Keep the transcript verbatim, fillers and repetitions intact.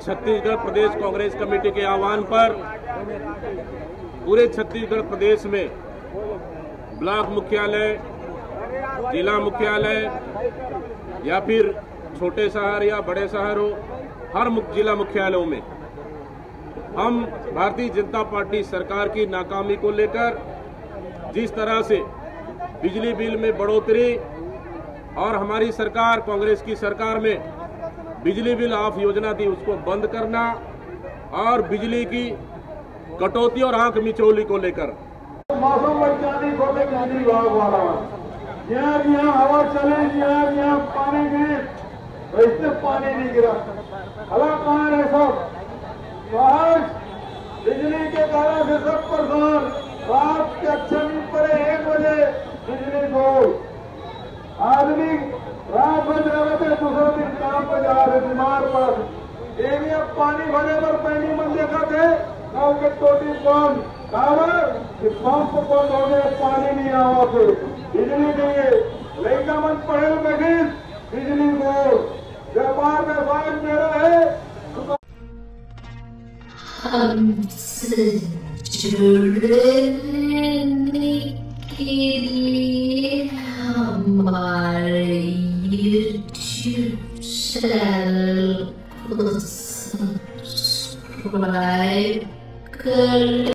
छत्तीसगढ़ प्रदेश Congress committee के आह्वान पर पूरे छत्तीसगढ़ प्रदेश में ब्लॉक मुख्यालय, जिला मुख्यालय या फिर छोटे शहर या बड़े शहरों, हर जिला मुख्यालयों में हम भारतीय जनता पार्टी सरकार की नाकामी को लेकर जिस तरह से बिजली बिल में बढ़ोतरी और हमारी सरकार कांग्रेस की सरकार में बिजली बिल ऑफ योजना थी उसको बंद करना और बिजली की कटौती और आंख मिचौली को लेकर मौसम वैज्ञानिक होते बिजली विभाग वाला यहाँ यहाँ हवा चले, यहाँ यहाँ पानी गिरे, वैसे पानी नहीं गिरा। हला कहाँ है सब? आज बिजली के कारण से सब परेशान। रात के अच्छे नींद पड़े एक बजे बिजली गो, आदमी रात बज रहे थे, दूसरे दिन काम पे जा रहे बीमार पड़। एक अब पानी भरे पर पहली मन देखा थे गाँव के टोटी बंद, पंप बंद हो गए, पानी नहीं आवा थे, बिजली नहीं है। लड़का मन पढ़े बैठे बिजली दो, व्यापार व्यवसाय मेरा है। हमसे जुड़ने के लिए हमारे यूट्यूब चैनल को सब्सक्राइब कर